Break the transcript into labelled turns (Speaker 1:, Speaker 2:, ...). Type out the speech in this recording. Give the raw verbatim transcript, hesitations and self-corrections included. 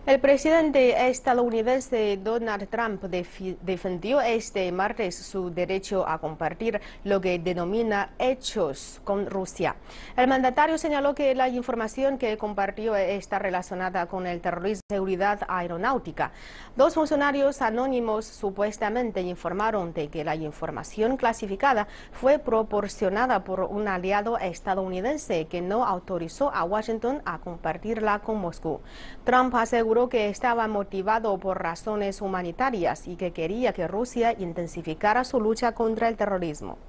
Speaker 1: El presidente estadounidense Donald Trump defendió este martes su derecho a compartir lo que denomina hechos con Rusia. El mandatario señaló que la información que compartió está relacionada con el terrorismo y seguridad aeronáutica. Dos funcionarios anónimos supuestamente informaron de que la información clasificada fue proporcionada por un aliado estadounidense que no autorizó a Washington a compartirla con Moscú. Trump aseguró que estaba motivado por razones humanitarias y que quería que Rusia intensificara su lucha contra el terrorismo.